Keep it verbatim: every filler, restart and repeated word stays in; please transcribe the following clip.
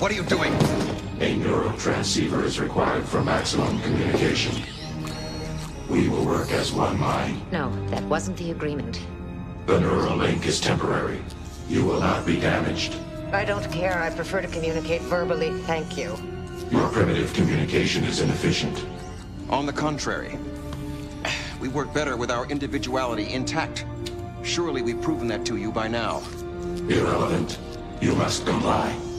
What are you doing? A neurotransceiver is required for maximum communication. We will work as one mind. No, that wasn't the agreement. The neural link is temporary. You will not be damaged. I don't care. I prefer to communicate verbally. Thank you. Your primitive communication is inefficient. On the contrary. We work better with our individuality intact. Surely we've proven that to you by now. Irrelevant. You must comply.